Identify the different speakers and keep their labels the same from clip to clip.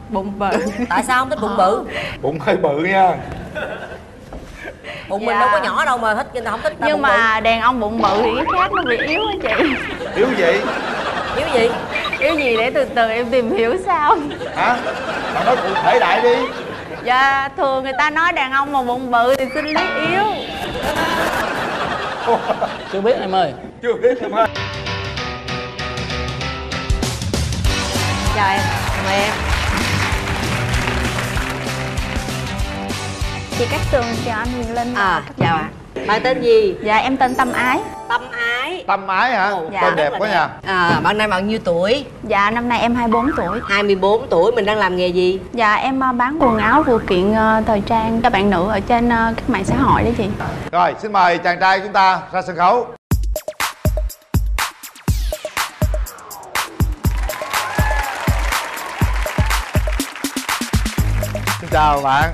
Speaker 1: Bụng bự.
Speaker 2: Tại sao không thích bụng bự?
Speaker 3: Bụng hơi bự nha.
Speaker 2: Bụng mình đâu có nhỏ đâu mà thích, người ta không thích.
Speaker 1: Nhưng mà đàn ông bụng bự thì cái khác nó bị yếu á chị.
Speaker 3: Yếu gì?
Speaker 2: Yếu gì?
Speaker 1: Yếu gì để từ từ em tìm hiểu sao.
Speaker 3: Hả? Bạn nói cụ thể đại đi.
Speaker 1: Dạ thường người ta nói đàn ông mà bụng bự thì sinh lý yếu.
Speaker 4: Chưa biết em ơi.
Speaker 3: Chưa biết em ơi.
Speaker 2: Chào em, mời em.
Speaker 1: Chị Cát Tường chào anh Huyền Linh.
Speaker 2: Chào ạ. Bạn tên gì?
Speaker 1: Dạ em tên Tâm Ái.
Speaker 2: Tâm Ái.
Speaker 3: Tâm Ái hả?
Speaker 1: Dạ.
Speaker 3: Tên đẹp quá nha.
Speaker 2: Bạn nay bao nhiêu tuổi?
Speaker 1: Dạ năm nay em 24 tuổi.
Speaker 2: 24 tuổi, mình đang làm nghề gì?
Speaker 1: Dạ em bán quần áo phụ kiện thời trang cho bạn nữ ở trên các mạng xã hội đó chị.
Speaker 3: Rồi, xin mời chàng trai chúng ta ra sân khấu. Xin chào bạn.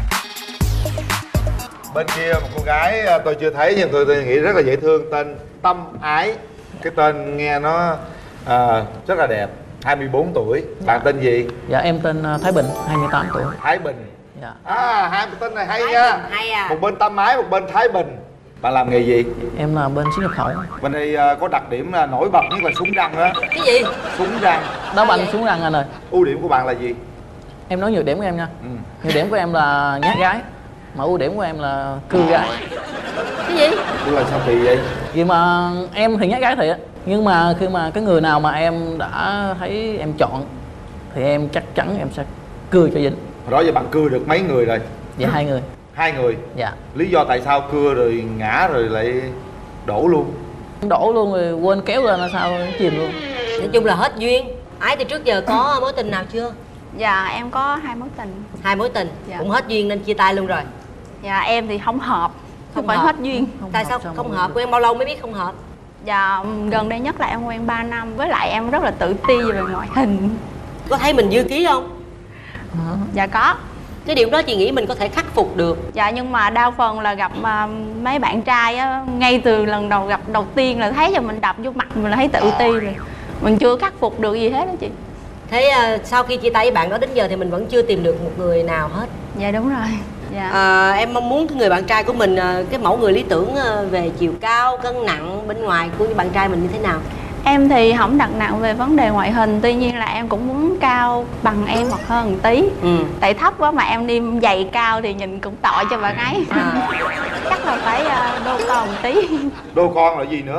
Speaker 3: Bên kia một cô gái tôi chưa thấy nhưng tôi nghĩ rất là dễ thương, tên Tâm Ái. Cái tên nghe nó rất là đẹp. 24 tuổi. Bạn tên gì?
Speaker 4: Dạ em tên Thái Bình, 28 tuổi.
Speaker 3: Thái Bình.
Speaker 4: Dạ.
Speaker 3: Hai tên này hay
Speaker 2: Thái
Speaker 3: nha.
Speaker 2: Bình hay à.
Speaker 3: Một bên Tâm Ái, một bên Thái Bình. Bạn làm nghề gì?
Speaker 4: Em là bên xuất nhập khẩu.
Speaker 3: Bên đây có đặc điểm là nổi bật nhất là súng răng đó.
Speaker 2: Cái gì?
Speaker 3: Súng răng.
Speaker 4: Đá banh xuống răng anh ơi.
Speaker 3: Ưu điểm của bạn là gì?
Speaker 4: Em nói nhược điểm của em nha. Nhược điểm của em là nhát gái, mà ưu điểm của em là cưa gái.
Speaker 2: Cái gì?
Speaker 3: Ủa là sao kỳ vậy?
Speaker 4: Vì mà em thì nhát gái thiệt, nhưng mà khi mà cái người nào mà em đã thấy em chọn thì em chắc chắn em sẽ cưa cho dính.
Speaker 3: Hồi đó giờ bạn cưa được mấy người rồi?
Speaker 4: Dạ 2 người.
Speaker 3: 2 người.
Speaker 4: Dạ.
Speaker 3: Lý do tại sao cưa rồi ngã rồi lại đổ luôn?
Speaker 4: Đổ luôn rồi quên kéo lên là sao chìm luôn.
Speaker 2: Nói chung là hết duyên. Ái từ trước giờ có mối tình nào chưa?
Speaker 1: Dạ em có 2 mối tình.
Speaker 2: 2 mối tình.
Speaker 1: Dạ.
Speaker 2: Cũng hết duyên nên chia tay luôn rồi.
Speaker 1: Dạ em thì không hợp. Không phải
Speaker 2: hợp.
Speaker 1: hết duyên.
Speaker 2: Tại sao không hợp? Quen bao lâu mới biết không hợp?
Speaker 1: Dạ gần đây nhất là em quen 3 năm. Với lại em rất là tự ti về ngoại hình.
Speaker 2: Có thấy mình dư ký không?
Speaker 1: Dạ có.
Speaker 2: Cái điểm đó chị nghĩ mình có thể khắc phục được.
Speaker 1: Dạ nhưng mà đa phần là gặp mấy bạn trai á, ngay từ lần đầu gặp đầu tiên là thấy cho mình đập vô mặt mình là thấy tự ti rồi. Mình chưa khắc phục được gì hết đó chị.
Speaker 2: Thế sau khi chia tay với bạn đó đến giờ thì mình vẫn chưa tìm được một người nào hết.
Speaker 1: Dạ đúng rồi. Dạ.
Speaker 2: Em mong muốn cái người bạn trai của mình, cái mẫu người lý tưởng về chiều cao, cân nặng, bên ngoài của bạn trai mình như thế nào?
Speaker 1: Em thì không đặt nặng về vấn đề ngoại hình. Tuy nhiên là em cũng muốn cao bằng em hoặc hơn một tí. Tại thấp quá mà em đi giày cao thì nhìn cũng tội cho bạn ấy. Chắc là phải đô con một tí.
Speaker 3: Đô con là gì nữa?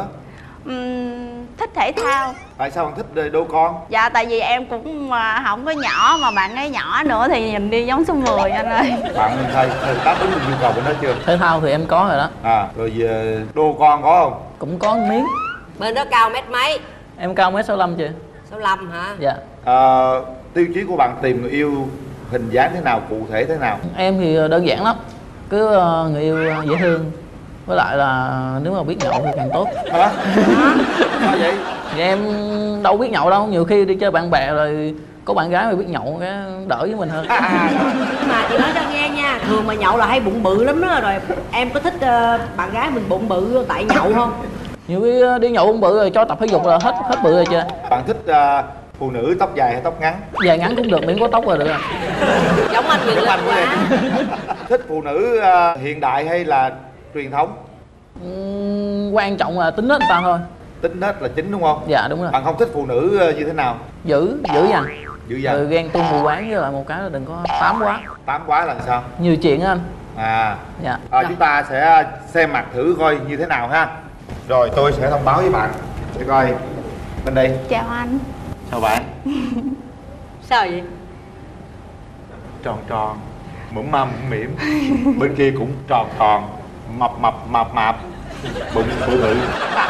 Speaker 1: Thích thể thao.
Speaker 3: Tại sao bạn thích đô con?
Speaker 1: Dạ tại vì em cũng không có nhỏ mà bạn ấy nhỏ nữa thì nhìn đi giống số 10 anh ơi.
Speaker 3: Bạn thầy đáp ứng được nhu cầu của nó chưa?
Speaker 4: Thể thao thì em có rồi đó.
Speaker 3: Rồi về đô con có không?
Speaker 4: Cũng có miếng.
Speaker 2: Bên đó cao mét mấy?
Speaker 4: Em cao 1m65 chị.
Speaker 2: 65 hả?
Speaker 4: Dạ.
Speaker 3: Tiêu chí của bạn tìm người yêu hình dáng thế nào, cụ thể thế nào?
Speaker 4: Em thì đơn giản lắm. Cứ người yêu dễ thương. Với lại là nếu mà biết nhậu thì càng tốt.
Speaker 3: Hả? Sao vậy?
Speaker 4: Thì em đâu biết nhậu đâu. Nhiều khi đi chơi bạn bè rồi có bạn gái mà biết nhậu cái đỡ với mình hơn.
Speaker 2: Nhưng mà chị nói cho nghe nha, thường mà nhậu là hay bụng bự lắm đó. Rồi em có thích bạn gái mình bụng bự tại nhậu không?
Speaker 4: Nhiều khi đi nhậu bụng bự rồi cho tập thể dục là hết bự rồi chưa.
Speaker 3: Bạn thích phụ nữ tóc dài hay tóc ngắn?
Speaker 4: Dài ngắn cũng được, miễn có tóc là được rồi.
Speaker 2: Giống anh Huyền Linh quá.
Speaker 3: Thích phụ nữ hiện đại hay là truyền thống?
Speaker 4: Quan trọng là tính nết người ta thôi.
Speaker 3: Tính nết là chính đúng không?
Speaker 4: Dạ đúng rồi.
Speaker 3: Bạn không thích phụ nữ như thế nào?
Speaker 4: Dữ dằn.
Speaker 3: Dữ dằn.
Speaker 4: Rồi ghen tuông mù quáng, với lại một cái là đừng có tám quá.
Speaker 3: Tám quá là sao?
Speaker 4: Nhiều chuyện á anh.
Speaker 3: Dạ. Chúng ta sẽ xem mặt thử coi như thế nào ha. Rồi tôi sẽ thông báo với bạn. Để coi bên đây.
Speaker 1: Chào anh.
Speaker 3: Chào bạn.
Speaker 2: Sao vậy?
Speaker 3: Tròn tròn, mũm măm mũm mỉm. Bên kia cũng tròn tròn, mập mạp, bụng bự bự.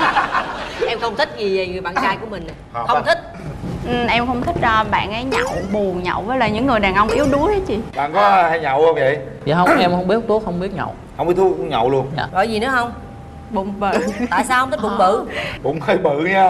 Speaker 2: Em không thích gì về người bạn trai của mình nè. Không thích.
Speaker 1: Em không thích bạn ấy nhậu, buồn nhậu với lại những người đàn ông yếu đuối đó chị.
Speaker 3: Bạn có hay nhậu không vậy?
Speaker 4: Dạ không, em không biết thuốc, không biết nhậu.
Speaker 3: Không biết thuốc cũng nhậu luôn.
Speaker 4: Dạ.
Speaker 2: Rồi gì nữa không?
Speaker 1: Bụng bự.
Speaker 2: Tại sao không thích bụng bự?
Speaker 3: Bụng hơi bự nha.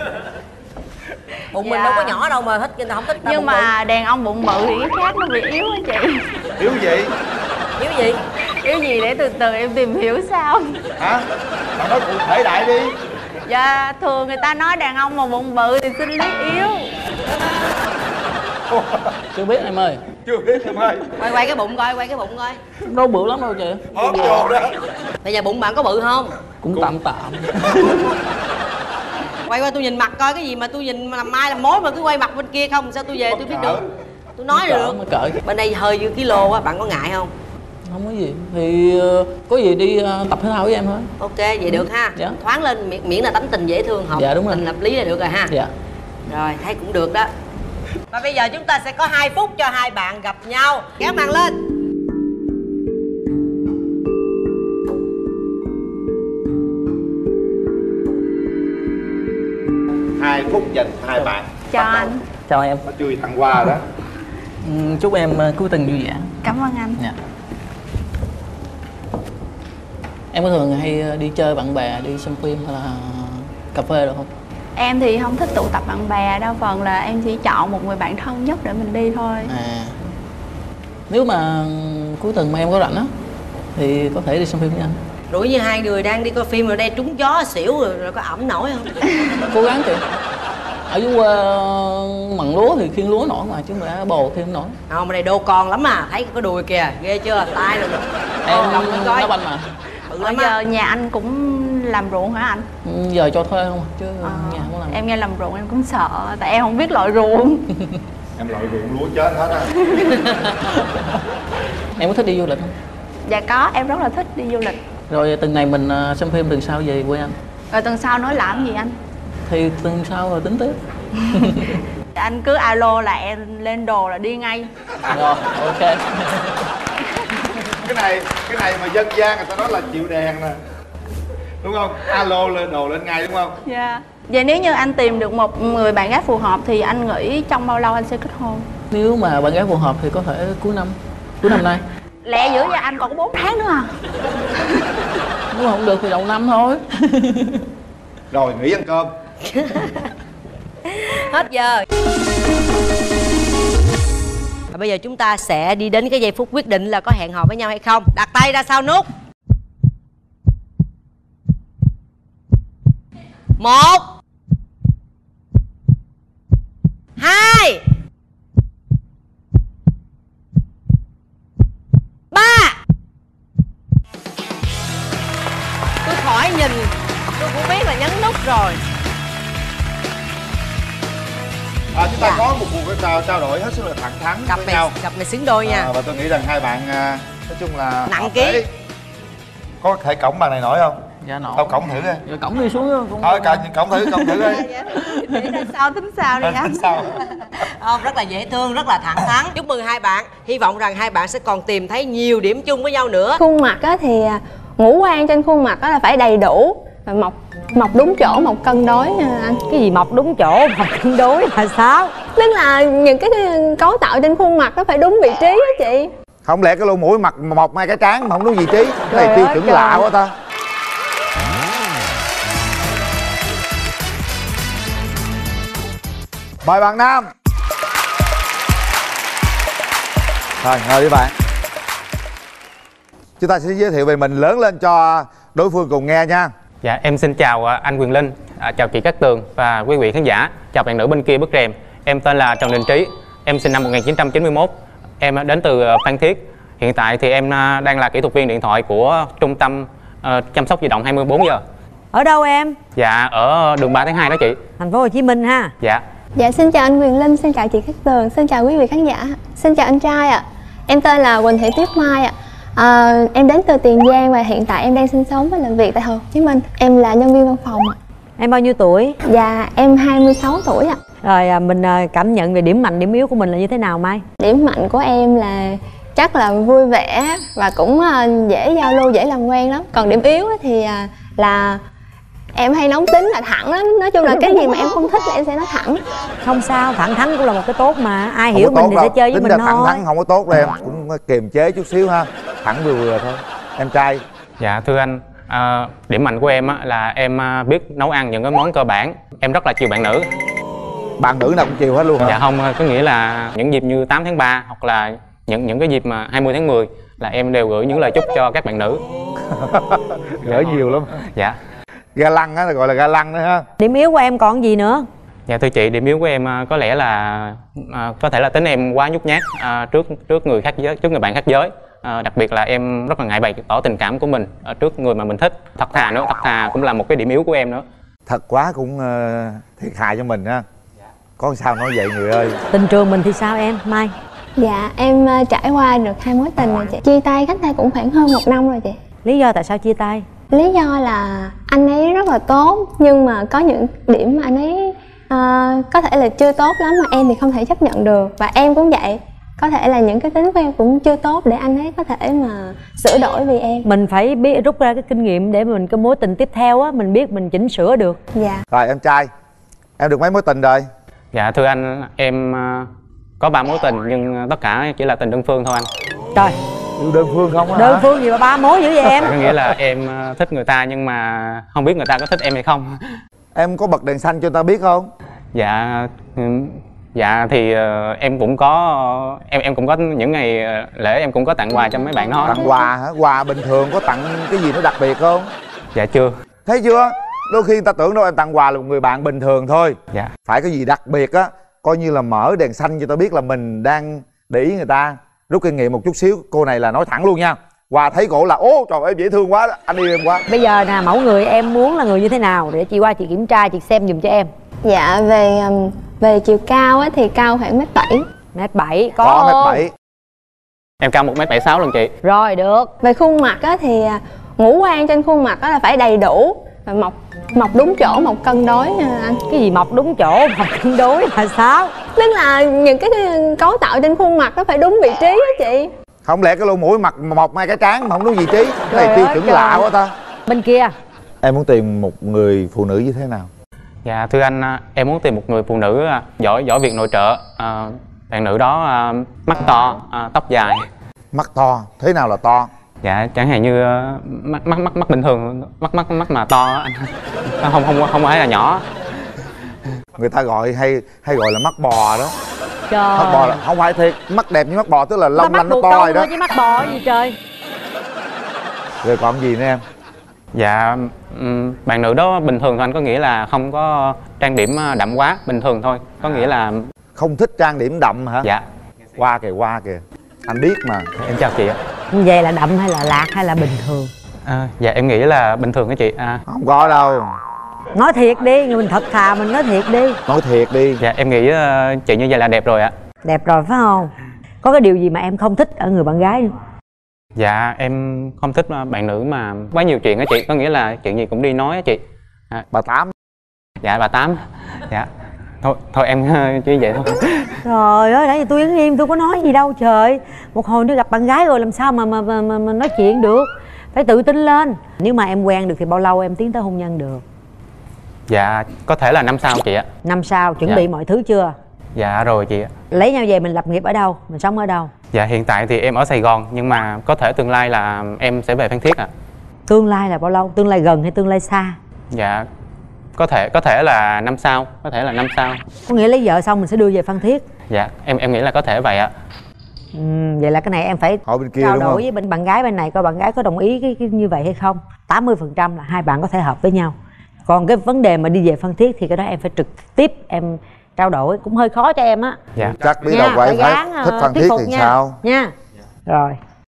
Speaker 2: Bụng mình đâu có nhỏ đâu mà thích, người ta không thích.
Speaker 1: Nhưng mà đàn ông bụng bự thì cái khác nó bị yếu á chị.
Speaker 3: Yếu gì?
Speaker 2: Yếu gì?
Speaker 1: Yếu gì để từ từ em tìm hiểu sao.
Speaker 3: Hả? Bạn nói cụ thể đại đi.
Speaker 1: Dạ thường người ta nói đàn ông mà bụng bự thì sinh lý yếu.
Speaker 4: Chưa biết em ơi.
Speaker 3: Chưa biết em ơi.
Speaker 2: Quay cái bụng coi, quay cái bụng coi.
Speaker 4: Đâu bự lắm đâu chị.
Speaker 3: Hốt vô đó.
Speaker 2: Bây giờ bụng bạn có bự không?
Speaker 4: Cũng tạm tạm.
Speaker 2: Quay qua tôi nhìn mặt coi, cái gì mà tôi nhìn mà làm mai làm mối mà cứ quay mặt bên kia không, sao tôi về tôi biết được. Tôi nói được.
Speaker 4: Cỡ.
Speaker 2: Bên đây hơi dư kilo á, bạn có ngại không?
Speaker 4: Không có gì. Thì có gì đi tập thể thao với em thôi.
Speaker 2: Ok, vậy được ha.
Speaker 4: Dạ.
Speaker 2: Thoáng lên, miễn là tánh tình dễ thương hợp.
Speaker 4: Dạ đúng rồi.
Speaker 2: Tình hợp lý là được rồi ha.
Speaker 4: Dạ.
Speaker 2: Rồi, thấy cũng được đó. Và bây giờ chúng ta sẽ có 2 phút cho hai bạn gặp nhau. Kéo màn lên.
Speaker 3: Hai phút dành hai bạn.
Speaker 1: Chào anh.
Speaker 4: Chào em.
Speaker 3: Nó chui tặng quà đó.
Speaker 4: Chúc em cuối tuần vui vẻ.
Speaker 1: Cảm ơn anh.
Speaker 4: Dạ. Em có thường hay đi chơi bạn bè, đi xem phim hay là cà phê được không?
Speaker 1: Em thì không thích tụ tập bạn bè, đa phần là em chỉ chọn một người bạn thân nhất để mình đi thôi.
Speaker 4: À, nếu mà cuối tuần mà em có rảnh á thì có thể đi xem phim với anh.
Speaker 2: Rủi như hai người đang đi coi phim rồi đây trúng gió xỉu rồi có ẩm nổi không?
Speaker 4: Cố gắng chị. Ở dưới quê mặn lúa thì khiêng lúa nổi mà, chứ mà ở bồ khiêng nổi.
Speaker 2: Không, mà đây đô con lắm mà, thấy cái đùi kìa, ghê chưa, tay rồi.
Speaker 4: Em
Speaker 2: Cầm lên coi.
Speaker 4: đá banh mà.
Speaker 2: Bự
Speaker 1: Bây
Speaker 2: lắm
Speaker 1: giờ
Speaker 2: á.
Speaker 1: nhà anh cũng làm ruộng hả anh?
Speaker 4: Giờ cho thuê không à, chứ nhà không có làm.
Speaker 1: Em nghe làm ruộng em cũng sợ, tại em không biết loại ruộng.
Speaker 3: Em loại ruộng lúa chết hết á.
Speaker 4: Em có thích đi du lịch không?
Speaker 1: Dạ có, em rất là thích đi du lịch.
Speaker 4: Rồi tuần này mình xem phim, tuần sau về quê anh.
Speaker 1: Rồi tuần sau nói làm gì anh?
Speaker 4: Thì tuần sau rồi tính tiếp.
Speaker 1: Anh cứ alo là em lên đồ là đi ngay.
Speaker 4: Rồi, ok.
Speaker 3: Cái này mà dân gian người ta nói là chịu đèn nè, đúng không? Alo lên đồ lên ngay đúng không?
Speaker 1: Dạ. Vậy nếu như anh tìm được một người bạn gái phù hợp thì anh nghĩ trong bao lâu anh sẽ kết hôn?
Speaker 4: Nếu mà bạn gái phù hợp thì có thể cuối năm nay.
Speaker 1: Lẹ dữ vậy, anh còn có 4 tháng nữa à?
Speaker 4: Nếu mà không được thì đầu năm thôi.
Speaker 3: Rồi nghỉ ăn cơm.
Speaker 2: Hết giờ. Và bây giờ chúng ta sẽ đi đến cái giây phút quyết định là có hẹn hò với nhau hay không. Đặt tay ra sau nút. 1 2 3. Tôi khỏi nhìn, tôi cũng biết là nhấn nút rồi.
Speaker 3: Chúng ta có một cuộc trao đổi hết sức là thẳng thắn
Speaker 2: Cặp
Speaker 3: với nhau.
Speaker 2: này xứng đôi nha.
Speaker 3: Và tôi nghĩ rằng hai bạn nói chung là
Speaker 2: Nặng
Speaker 3: hợp
Speaker 2: ký.
Speaker 3: lý. Có thể cõng bàn này nổi không?
Speaker 4: Dạ nổi.
Speaker 3: Đâu cõng thử đi.
Speaker 4: Rồi cổng đi xuống cũng.
Speaker 3: Thôi cõng thử đi.
Speaker 1: Để sau tính sao đi anh.
Speaker 3: Sao?
Speaker 2: Rất là dễ thương, rất là thẳng thắn. Chúc mừng hai bạn. Hy vọng rằng hai bạn sẽ còn tìm thấy nhiều điểm chung với nhau nữa.
Speaker 5: Khuôn mặt á thì ngũ quan trên khuôn mặt á là phải đầy đủ và mọc đúng chỗ, mọc cân đối anh.
Speaker 2: Cái gì mọc đúng chỗ, mọc cân đối là sao?
Speaker 5: Tức là những cái cấu tạo trên khuôn mặt nó phải đúng vị trí á chị.
Speaker 3: Không lẽ cái lỗ mũi mặt mọc ngay cái trán mà không đúng vị trí? Cái này tiêu chuẩn
Speaker 5: trời.
Speaker 3: lạ quá ta. Mời bạn nam. Rồi ngồi đi bạn. Chúng ta sẽ giới thiệu về mình lớn lên cho đối phương cùng nghe nha.
Speaker 6: Dạ, em xin chào anh Quyền Linh, chào chị Cát Tường và quý vị khán giả. Chào bạn nữ bên kia bức rèm. Em tên là Trần Đình Trí, em sinh năm 1991. Em đến từ Phan Thiết. Hiện tại thì em đang là kỹ thuật viên điện thoại của trung tâm chăm sóc di động 24 giờ.
Speaker 2: Ở đâu em?
Speaker 6: Dạ, ở đường 3 tháng 2 đó chị.
Speaker 2: Thành phố Hồ Chí Minh ha.
Speaker 6: Dạ.
Speaker 5: Dạ xin chào anh Quyền Linh, xin chào chị Cát Tường, xin chào quý vị khán giả. Xin chào anh trai ạ. Em tên là Quỳnh Thị Tuyết Mai ạ. Em đến từ Tiền Giang và hiện tại em đang sinh sống và làm việc tại Hồ Chí Minh. Em là nhân viên văn phòng ạ.
Speaker 2: Em bao nhiêu tuổi?
Speaker 5: Dạ em 26 tuổi ạ.
Speaker 2: Rồi mình cảm nhận về điểm mạnh, điểm yếu của mình là như thế nào Mai?
Speaker 5: Điểm mạnh của em là chắc là vui vẻ và cũng dễ giao lưu, dễ làm quen lắm. Còn điểm yếu thì là em hay nóng tính, là thẳng lắm. Nói chung là cái gì mà em không thích là em sẽ nói thẳng.
Speaker 2: Không sao, thẳng thắn cũng là một cái tốt mà. Ai
Speaker 3: Không
Speaker 2: hiểu
Speaker 3: có
Speaker 2: mình thì
Speaker 3: tốt
Speaker 2: sẽ
Speaker 3: đâu.
Speaker 2: chơi với
Speaker 3: Tính
Speaker 2: mình
Speaker 3: ra
Speaker 2: thôi.
Speaker 3: thẳng thắn không có tốt đâu em. Cũng kiềm chế chút xíu ha. Thẳng vừa vừa thôi. Em trai.
Speaker 6: Dạ, thưa anh, điểm mạnh của em là em biết nấu ăn những cái món cơ bản. Em rất là chiều bạn nữ.
Speaker 3: Bạn nữ nào cũng chiều hết luôn hả?
Speaker 6: Dạ không, có nghĩa là những dịp như 8 tháng 3 hoặc là những cái dịp mà 20 tháng 10 là em đều gửi những lời chúc cho các bạn nữ.
Speaker 3: Gửi nhiều lắm.
Speaker 6: Dạ.
Speaker 3: Ga lăng á, gọi là ga lăng đó ha.
Speaker 2: Điểm yếu của em còn gì nữa?
Speaker 6: Dạ thưa chị, điểm yếu của em có lẽ là có thể là tính em quá nhút nhát trước người khác giới, trước người bạn khác giới. Đặc biệt là em rất là ngại bày tỏ tình cảm của mình trước người mà mình thích. Thật thà nữa, thật thà cũng là một cái điểm yếu của em nữa.
Speaker 3: Thật quá cũng thiệt hại cho mình ha. Có sao nói vậy người ơi.
Speaker 2: Tình trường mình thì sao em Mai?
Speaker 5: Dạ em trải qua được 2 mối tình rồi chị. Chia tay cách đây cũng khoảng hơn 1 năm rồi chị.
Speaker 2: Lý do tại sao chia tay?
Speaker 5: Lý do là anh ấy rất là tốt, nhưng mà có những điểm mà anh ấy có thể là chưa tốt lắm mà em thì không thể chấp nhận được. Và em cũng vậy, có thể là những cái tính của em cũng chưa tốt để anh ấy có thể mà sửa đổi vì em.
Speaker 2: Mình phải biết rút ra cái kinh nghiệm để mình cái mối tình tiếp theo á, mình biết mình chỉnh sửa được.
Speaker 5: Dạ.
Speaker 3: Rồi em trai, em được mấy mối tình rồi?
Speaker 6: Dạ thưa anh, em có 3 mối tình nhưng tất cả chỉ là tình đơn phương thôi anh.
Speaker 2: Trời,
Speaker 3: Yêu đơn phương không á?
Speaker 2: đơn phương gì mà 3 mối dữ vậy em?
Speaker 6: Có nghĩa là em thích người ta nhưng mà không biết người ta có thích em hay không.
Speaker 3: Em có bật đèn xanh cho người ta biết không?
Speaker 6: Dạ thì em cũng có em cũng có những ngày lễ em cũng có tặng quà cho mấy bạn đó.
Speaker 3: Tặng quà hả? Quà bình thường có tặng cái gì nó đặc biệt không?
Speaker 6: Dạ chưa.
Speaker 3: Thấy chưa? Đôi khi người ta tưởng đâu em tặng quà là một người bạn bình thường thôi.
Speaker 6: Dạ.
Speaker 3: Phải có gì đặc biệt á, coi như là mở đèn xanh cho ta biết là mình đang để ý người ta. Rút kinh nghiệm một chút xíu, cô này là nói thẳng luôn nha. Quà thấy cổ là ô trời ơi dễ thương quá, anh yêu em quá.
Speaker 2: Bây giờ nè, mẫu người em muốn là người như thế nào để chị qua chị kiểm tra, chị xem giùm cho em.
Speaker 5: Dạ về chiều cao á thì cao khoảng 1m7.
Speaker 2: 1m7 có
Speaker 3: Có 1m7.
Speaker 6: Em cao 1m76 lần chị.
Speaker 2: Rồi được.
Speaker 5: Về khuôn mặt á thì ngũ quan trên khuôn mặt á là phải đầy đủ và mọc đúng chỗ, mọc cân đối nha anh.
Speaker 2: Cái gì mọc đúng chỗ, mọc cân đối là sao?
Speaker 5: Tức là những cái cấu tạo trên khuôn mặt nó phải đúng vị trí á chị.
Speaker 3: Không lẽ cái lỗ mũi mặt mọc ngay cái trán mà không đúng vị trí? Cái này tiêu chuẩn
Speaker 2: trời.
Speaker 3: lạ quá ta.
Speaker 2: Bên kia.
Speaker 3: Em muốn tìm một người phụ nữ như thế nào?
Speaker 6: Dạ thưa anh, em muốn tìm một người phụ nữ giỏi việc nội trợ. Bạn nữ đó mắt to, tóc dài.
Speaker 3: Mắt to, thế nào là to?
Speaker 6: Dạ chẳng hạn như mắt bình thường, mắt mà to anh. Không phải là nhỏ.
Speaker 3: Người ta gọi hay gọi là mắt bò đó.
Speaker 2: Trời.
Speaker 3: Mắt bò là không phải thiệt, mắt đẹp như mắt bò tức là long lanh nó to rồi đó.
Speaker 2: Chứ mắt bò gì trời.
Speaker 3: Rồi còn gì nữa em?
Speaker 6: Dạ bạn nữ đó bình thường thôi anh, có nghĩa là không có trang điểm đậm quá, bình thường thôi. Có nghĩa là
Speaker 3: Không thích trang điểm đậm hả?
Speaker 6: dạ.
Speaker 3: Qua kìa, anh biết mà.
Speaker 6: Em chào chị ạ.
Speaker 2: Về là đậm hay là lạc hay là bình thường?
Speaker 6: Dạ em nghĩ là bình thường đó chị.
Speaker 3: Không có đâu.
Speaker 2: Nói thiệt đi, người mình thật thà mình nói thiệt đi.
Speaker 3: Nói thiệt đi.
Speaker 6: Dạ em nghĩ chị như vậy là đẹp rồi ạ.
Speaker 2: Đẹp rồi phải không? Có cái điều gì mà em không thích ở người bạn gái nữa?
Speaker 6: Dạ em không thích bạn nữ mà quá nhiều chuyện á chị, có nghĩa là chuyện gì cũng đi nói á chị.
Speaker 3: Bà Tám.
Speaker 6: Dạ bà Tám. Dạ thôi em chỉ vậy thôi.
Speaker 2: Trời ơi, nãy giờ tôi đứng im tôi có nói gì đâu trời. Một hồi đi gặp bạn gái rồi làm sao mà nói chuyện được. Phải tự tin lên. Nếu mà em quen được thì bao lâu em tiến tới hôn nhân được?
Speaker 6: Dạ có thể là năm sau chị ạ.
Speaker 2: Năm sau, chuẩn
Speaker 6: Dạ.
Speaker 2: bị mọi thứ chưa?
Speaker 6: Dạ rồi chị ạ.
Speaker 2: Lấy nhau về mình lập nghiệp ở đâu? Mình sống ở đâu?
Speaker 6: Dạ hiện tại thì em ở Sài Gòn nhưng mà có thể tương lai là em sẽ về Phan Thiết ạ.
Speaker 2: Tương lai là bao lâu? Tương lai gần hay tương lai xa?
Speaker 6: Dạ có thể là năm sau, có thể là năm sau.
Speaker 2: Có nghĩa lấy vợ xong mình sẽ đưa về Phan Thiết.
Speaker 6: Dạ em nghĩ là có thể vậy ạ.
Speaker 2: Vậy là cái này em phải
Speaker 3: Hỏi bên kia
Speaker 2: trao
Speaker 3: đúng
Speaker 2: đổi
Speaker 3: không?
Speaker 2: với bên bạn gái bên này coi bạn gái có đồng ý cái như vậy hay không. 80% là hai bạn có thể hợp với nhau. Còn cái vấn đề mà đi về Phan Thiết thì cái đó em phải trực tiếp em trao đổi, cũng hơi khó cho em á.
Speaker 6: Dạ.
Speaker 3: Chắc biết đâu vậy phải thích Phan Thiết thì
Speaker 2: nha.
Speaker 3: sao?
Speaker 2: Nha. Rồi.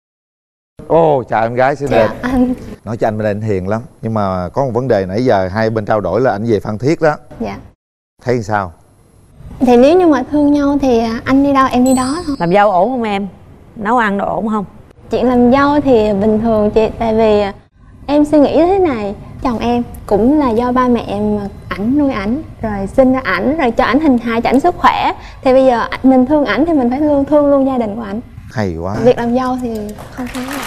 Speaker 3: Ô chào em gái xinh đẹp.
Speaker 5: Dạ anh.
Speaker 3: Nói cho anh bên đây anh hiền lắm. Nhưng mà có một vấn đề nãy giờ hai bên trao đổi là anh về Phan Thiết đó.
Speaker 5: Dạ.
Speaker 3: Thấy sao?
Speaker 5: Thì nếu như mà thương nhau thì anh đi đâu em đi đó thôi.
Speaker 2: Làm dâu ổn không em? Nấu ăn đồ ổn không?
Speaker 5: Chuyện làm dâu thì bình thường chị. Tại vì em suy nghĩ thế này, chồng em cũng là do ba mẹ em ảnh nuôi ảnh, rồi sinh ra ảnh, rồi cho ảnh hình hài, cho ảnh sức khỏe. Thì bây giờ mình thương ảnh thì mình phải thương luôn gia đình của ảnh.
Speaker 3: Hay quá.
Speaker 5: Việc làm dâu thì không có gì.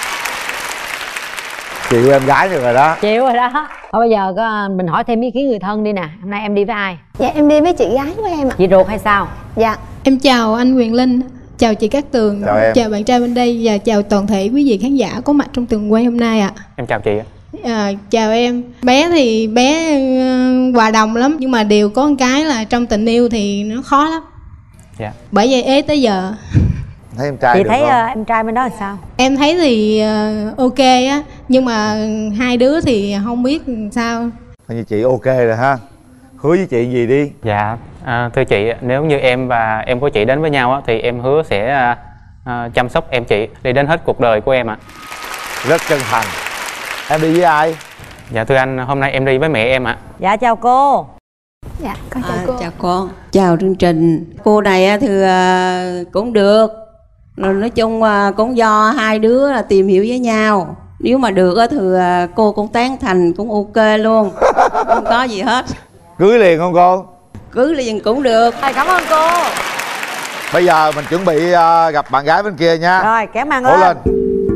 Speaker 3: Chịu em gái được rồi đó.
Speaker 2: Chịu rồi đó. Thôi bây giờ mình hỏi thêm ý kiến người thân đi nè. Hôm nay em đi với ai?
Speaker 5: Dạ em đi với chị gái của em ạ.
Speaker 2: Chị ruột hay sao?
Speaker 5: Dạ.
Speaker 7: Em chào anh Quyền Linh, chào chị Cát Tường,
Speaker 3: Chào em.
Speaker 7: chào bạn trai bên đây và chào toàn thể quý vị khán giả có mặt trong tường quay hôm nay ạ.
Speaker 6: Em chào chị ạ.
Speaker 7: Chào em. Bé thì bé hòa đồng lắm, nhưng mà điều có một cái là trong tình yêu thì nó khó lắm.
Speaker 6: Dạ.
Speaker 7: Bởi vậy ế tới giờ.
Speaker 3: Thấy em trai
Speaker 2: Chị
Speaker 3: được
Speaker 2: thấy
Speaker 3: không?
Speaker 2: em trai bên đó là sao?
Speaker 7: Em thấy thì ok á, nhưng mà hai đứa thì không biết sao.
Speaker 3: Coi như chị ok rồi ha. Hứa với chị gì đi.
Speaker 6: Dạ, thưa chị, nếu như em và em của chị đến với nhau á, thì em hứa sẽ chăm sóc em chị đi đến hết cuộc đời của em ạ.
Speaker 3: Rất chân thành. Em đi với ai?
Speaker 6: Dạ thưa anh, hôm nay em đi với mẹ em ạ.
Speaker 2: Dạ chào cô.
Speaker 5: Dạ con chào cô.
Speaker 8: Chào con. Chào chương trình. Cô này thì cũng được. Nói chung cũng do hai đứa là tìm hiểu với nhau. Nếu mà được thì cô cũng tán thành, cũng ok luôn. Không có gì hết.
Speaker 3: Cưới liền không cô?
Speaker 8: Cưới liền cũng được.
Speaker 2: Rồi, cảm ơn cô.
Speaker 3: Bây giờ mình chuẩn bị gặp bạn gái bên kia nha.
Speaker 2: Rồi kéo màn
Speaker 3: Cố
Speaker 2: lên.
Speaker 3: lên.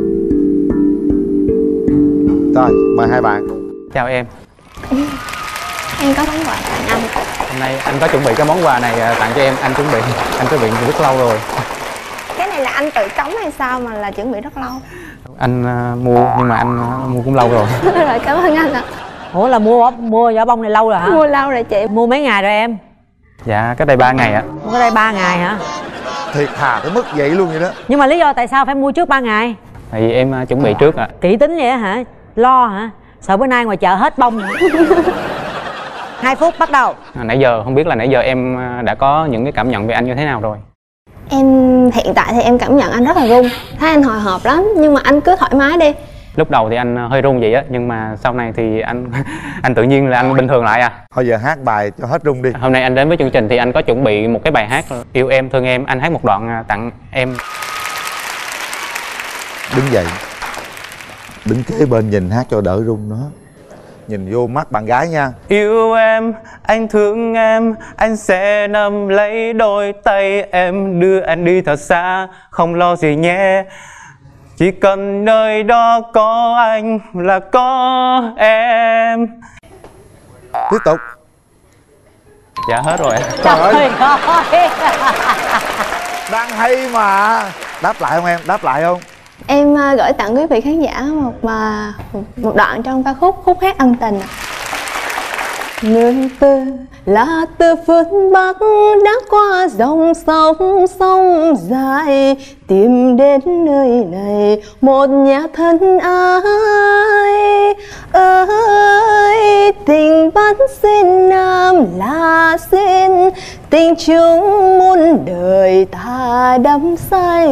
Speaker 3: Rồi mời hai bạn.
Speaker 6: Chào em.
Speaker 5: Em có món quà tặng anh.
Speaker 6: Hôm nay anh có chuẩn bị cái món quà này tặng cho em. Anh chuẩn bị rất lâu rồi.
Speaker 5: Cái này là anh tự cống hay sao mà là chuẩn bị rất lâu?
Speaker 6: Anh mua nhưng mà anh mua cũng lâu rồi.
Speaker 5: Rồi cảm ơn anh ạ.
Speaker 2: Ủa là mua vỏ bông này lâu rồi hả?
Speaker 5: Mua lâu rồi chị.
Speaker 2: Mua mấy ngày rồi em?
Speaker 6: Dạ cách đây 3 ngày ạ.
Speaker 2: Mua đây 3 ngày hả?
Speaker 3: Thiệt thà tới mức vậy luôn vậy đó.
Speaker 2: Nhưng mà lý do tại sao phải mua trước 3 ngày?
Speaker 6: Tại vì em chuẩn bị trước ạ.
Speaker 2: Kỹ tính vậy hả? Lo hả? Sợ bữa nay ngoài chợ hết bông hả? 2 phút bắt đầu.
Speaker 6: Nãy giờ không biết là nãy giờ em đã có những cái cảm nhận về anh như thế nào rồi?
Speaker 5: Em hiện tại thì em cảm nhận anh rất là run. Thấy anh hồi hộp lắm. Nhưng mà anh cứ thoải mái đi.
Speaker 6: Lúc đầu thì anh hơi run vậy á, nhưng mà sau này thì anh tự nhiên là anh bình thường lại à.
Speaker 3: Thôi giờ hát bài cho hết run đi.
Speaker 6: Hôm nay anh đến với chương trình thì anh có chuẩn bị một cái bài hát Yêu Em Thương Em. Anh hát một đoạn tặng em.
Speaker 3: Đứng dậy. Đứng kế bên nhìn hát cho đỡ run đó. Nhìn vô mắt bạn gái nha.
Speaker 6: Yêu em, anh thương em, anh sẽ nắm lấy đôi tay em, đưa anh đi thật xa, không lo gì nhé. Chỉ cần nơi đó có anh là có em.
Speaker 3: Tiếp tục.
Speaker 6: Dạ hết rồi.
Speaker 3: Trời ơi,
Speaker 2: Trời ơi.
Speaker 3: đang hay mà. Đáp lại không em? Đáp lại không?
Speaker 5: Em gửi tặng quý vị khán giả một đoạn trong ca khúc hát ân tình. Nương tư là từ phương Bắc đã qua dòng sông sông dài, tìm đến nơi này một nhà thân ai. Ơi tình bắt xin nam là xin, tình chúng muôn đời ta đắm say.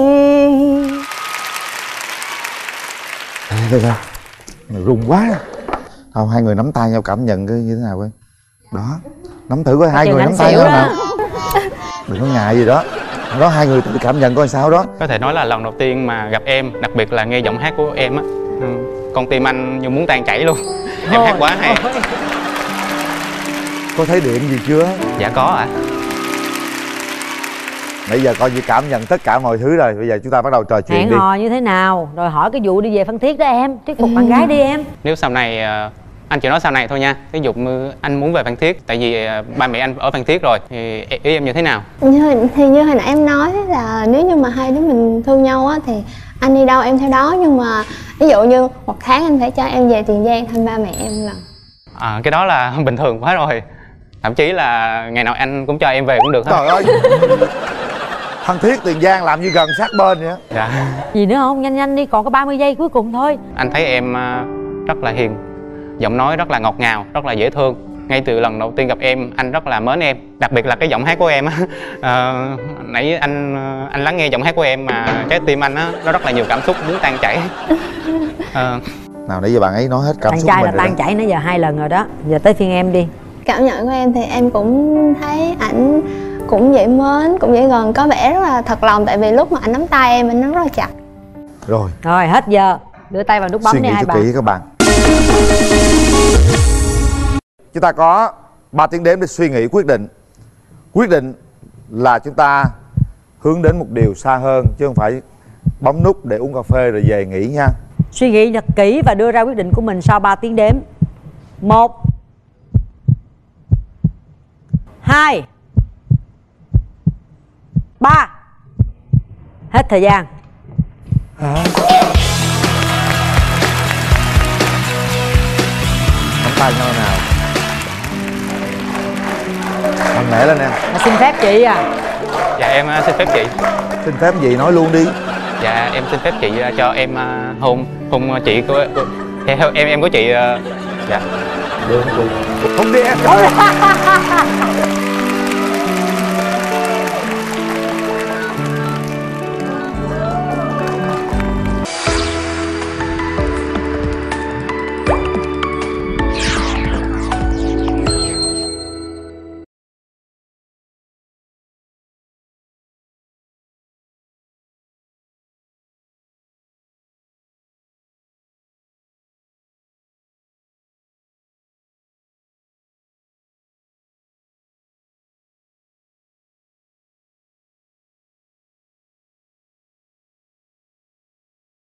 Speaker 3: Đây coi. Run quá. Không, hai người nắm tay nhau cảm nhận cái như thế nào coi. Đó. Nắm thử coi hai người nắm tay nhau nào. Đừng có ngại gì đó. Đó hai người tự cảm nhận coi sao đó.
Speaker 6: Có thể nói là lần đầu tiên mà gặp em, đặc biệt là nghe giọng hát của em á, con tim anh như muốn tan chảy luôn. Em hát quá hay.
Speaker 3: Có thấy điện gì chưa?
Speaker 6: Dạ có ạ.
Speaker 3: Nãy giờ coi như cảm nhận tất cả mọi thứ rồi. Bây giờ chúng ta bắt đầu trò chuyện
Speaker 2: Hẹn
Speaker 3: đi.
Speaker 2: hò như thế nào? Rồi hỏi cái vụ đi về Phan Thiết đó em. Thuyết phục bạn gái đi em.
Speaker 6: Nếu sau này anh chỉ nói sau này thôi nha. Ví dụ anh muốn về Phan Thiết, tại vì ba mẹ anh ở Phan Thiết rồi, thì ý em như thế nào?
Speaker 5: Như hồi nãy em nói là nếu như mà hai đứa mình thương nhau á thì anh đi đâu em theo đó, nhưng mà ví dụ như một tháng anh phải cho em về Tiền Giang thăm ba mẹ em lần.
Speaker 6: Cái đó là bình thường quá rồi. Thậm chí là ngày nào anh cũng cho em về cũng được hết.
Speaker 3: Trời ơi. Phan Thiết, Tiền Giang làm như gần sát bên vậy.
Speaker 6: Dạ.
Speaker 2: Gì nữa không? Nhanh nhanh đi, còn có 30 giây cuối cùng thôi.
Speaker 6: Anh thấy em rất là hiền, giọng nói rất là ngọt ngào, rất là dễ thương. Ngay từ lần đầu tiên gặp em, anh rất là mến em. Đặc biệt là cái giọng hát của em á. Nãy anh lắng nghe giọng hát của em mà trái tim anh á, nó rất là nhiều cảm xúc muốn tan chảy.
Speaker 3: Nào nãy giờ bạn ấy nói hết cảm
Speaker 2: Thằng
Speaker 3: xúc
Speaker 2: trai
Speaker 3: mình
Speaker 2: là
Speaker 3: rồi
Speaker 2: tan
Speaker 3: đó.
Speaker 2: chảy nãy giờ 2 lần rồi đó. Giờ tới phiên em đi.
Speaker 5: Cảm nhận của em thì em cũng thấy ảnh cũng dễ mến, cũng dễ gần, có vẻ rất là thật lòng. Tại vì lúc mà anh nắm tay em, anh nắm rất là chặt.
Speaker 3: Rồi.
Speaker 2: Rồi hết giờ. Đưa tay vào nút bấm
Speaker 3: Suy
Speaker 2: đi
Speaker 3: nghĩ
Speaker 2: hai
Speaker 3: cho
Speaker 2: bạn.
Speaker 3: kỹ các bạn. Chúng ta có 3 tiếng đếm để suy nghĩ quyết định. Quyết định là chúng ta hướng đến một điều xa hơn, chứ không phải bấm nút để uống cà phê rồi về nghỉ nha.
Speaker 2: Suy nghĩ thật kỹ và đưa ra quyết định của mình sau 3 tiếng đếm. 1 2 3. Hết thời gian.
Speaker 3: Nắm tay nhau nào. Mạnh mẽ lên em.
Speaker 2: Xin phép chị à.
Speaker 6: Dạ em xin phép chị.
Speaker 3: Xin phép gì nói luôn đi.
Speaker 6: Dạ em xin phép chị cho em hôn chị của em của chị. Dạ.
Speaker 3: Được không chị? Không đi em.